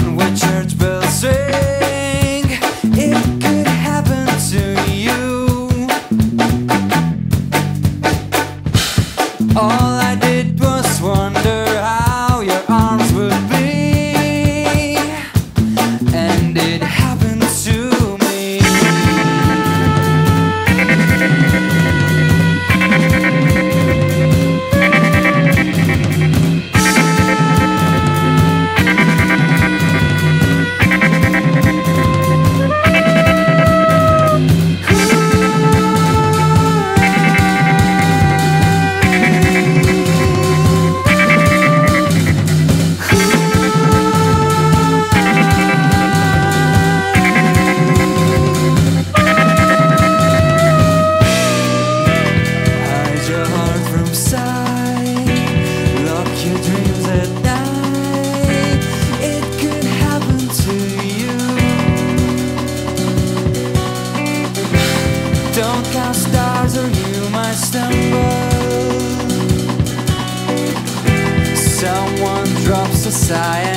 on when church bells ring, it could happen to you. All I did was wonder how your arms would be, and it happened to me. Lock your dreams at night, it could happen to you. Don't count stars or you might stumble. Someone drops a sigh